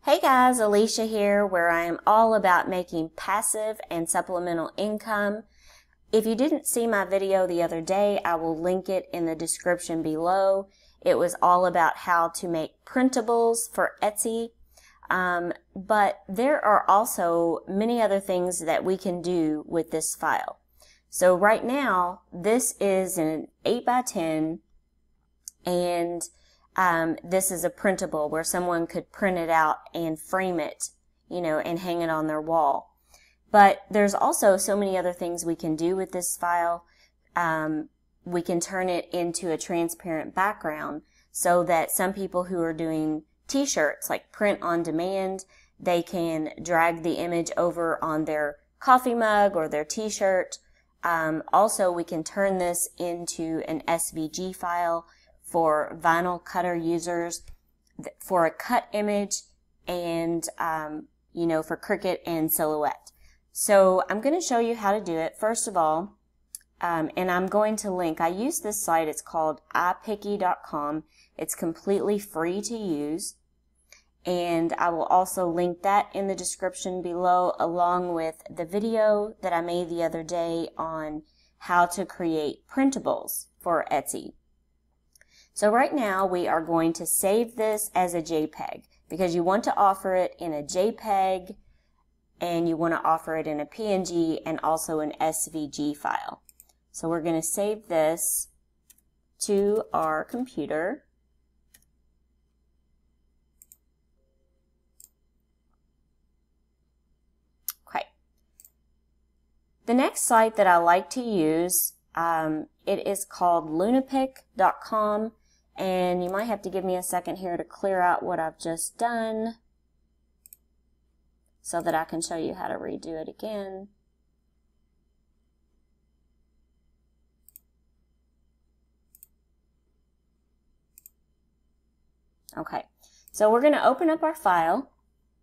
Hey guys, Alicia here, where I am all about making passive and supplemental income. If you didn't see my video the other day, I will link it in the description below. It was all about how to make printables for Etsy. But there are also many other things that we can do with this file. So right now, this is an 8x10 and this is a printable where someone could print it out and frame it, and hang it on their wall. But there's also so many other things we can do with this file. We can turn it into a transparent background so that some people who are doing t-shirts, like print on demand, they can drag the image over on their coffee mug or their t-shirt. Also, we can turn this into an SVG file for vinyl cutter users, for a cut image, and for Cricut and Silhouette. So I'm going to show you how to do it. First of all, and I'm going to link, I use this site, it's called Ipiccy.com. It's completely free to use, and I will also link that in the description below, along with the video that I made the other day on how to create printables for Etsy. So right now we are going to save this as a JPEG because you want to offer it in a JPEG and you want to offer it in a PNG and also an SVG file. So we're going to save this to our computer. Okay. The next site that I like to use, it is called Lunapic.com. And you might have to give me a second here to clear out what I've just done so that I can show you how to redo it again. Okay, so we're going to open up our file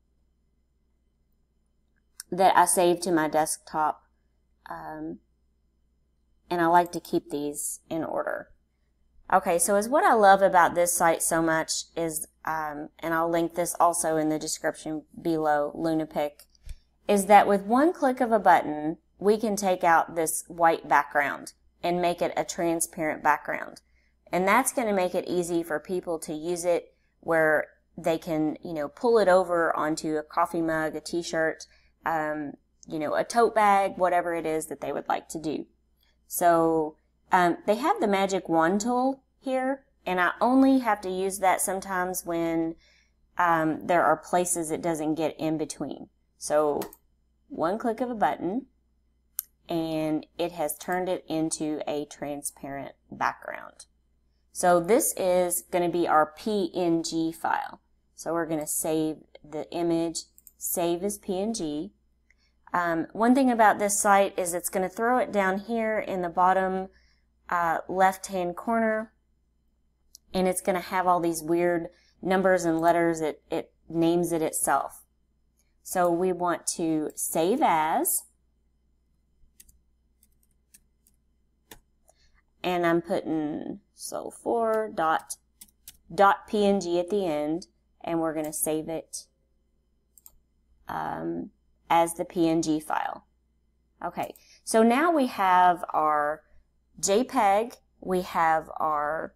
that I saved to my desktop, and I like to keep these in order. Okay, so what I love about this site so much is, and I'll link this also in the description below, Lunapic, is that with one click of a button, we can take out this white background and make it a transparent background. And that's going to make it easy for people to use it where they can, pull it over onto a coffee mug, a t-shirt, a tote bag, whatever it is that they would like to do. So they have the magic wand tool here, and I only have to use that sometimes when there are places it doesn't get in between. So one click of a button, and it has turned it into a transparent background. So this is going to be our PNG file. So we're going to save the image, save as PNG. One thing about this site is it's going to throw it down here in the bottom left-hand corner, and it's going to have all these weird numbers and letters. It names it itself. So we want to save as, and I'm putting .png at the end, and we're going to save it as the PNG file. Okay, so now we have our JPEG, we have our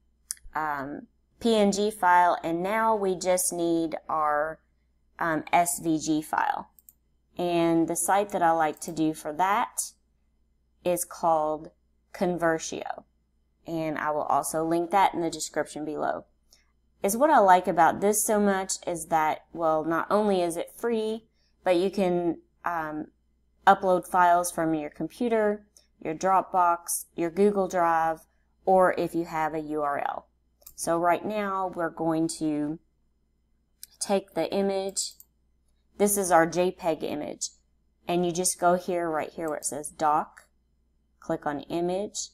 PNG file, and now we just need our SVG file. And the site that I like to do for that is called To Convertio, and I will also link that in the description below. What I like about this so much is that, well, not only is it free, but you can upload files from your computer, your Dropbox, your Google Drive, or if you have a URL. So right now we're going to take the image. This is our JPEG image, and you just go here, right here where it says Doc, click on Image,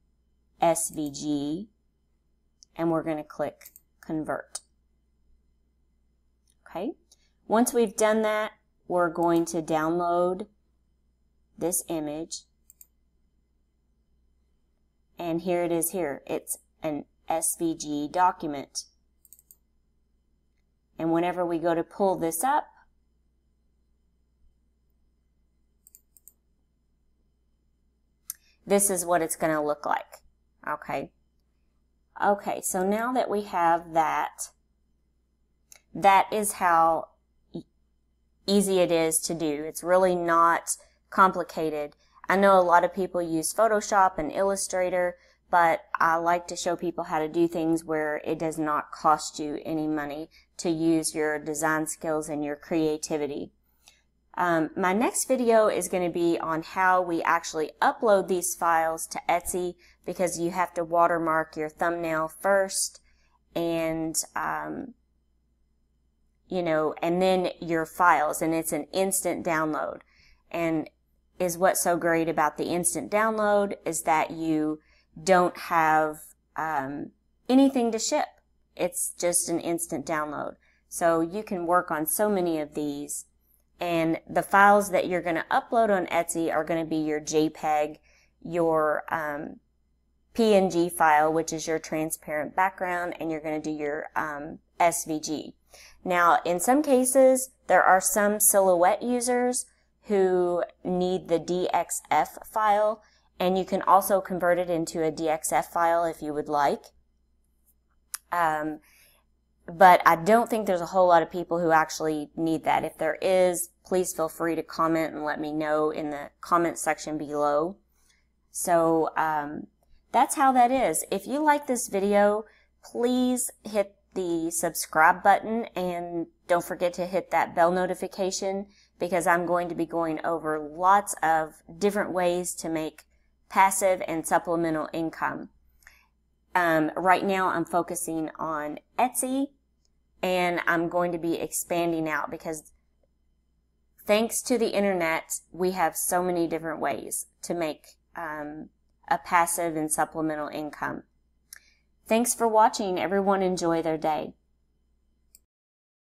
SVG, and we're going to click Convert. Okay, once we've done that, we're going to download this image, and here it is here. It's an SVG document. And whenever we go to pull this up, this is what it's going to look like. Okay. Okay, so now that we have that, that is how easy it is to do. It's really not complicated. I know a lot of people use Photoshop and Illustrator, but I like to show people how to do things where it does not cost you any money to use your design skills and your creativity. My next video is going to be on how we actually upload these files to Etsy, because you have to watermark your thumbnail first, and you know, and then your files, and it's an instant download. And is what's so great about the instant download is that you don't have anything to ship. It's just an instant download. So you can work on so many of these. And the files that you're going to upload on Etsy are going to be your JPEG, your PNG file, which is your transparent background, and you're going to do your SVG. Now, in some cases, there are some silhouette users who need the DXF file, and you can also convert it into a DXF file if you would like. But I don't think there's a whole lot of people who actually need that. If there is, please feel free to comment and let me know in the comment section below. So that's how that is. If you like this video, please hit the subscribe button, and don't forget to hit that bell notification, because I'm going to be going over lots of different ways to make passive and supplemental income. Right now I'm focusing on Etsy, and I'm going to be expanding out, because thanks to the internet, we have so many different ways to make a passive and supplemental income. Thanks for watching. Everyone enjoy their day.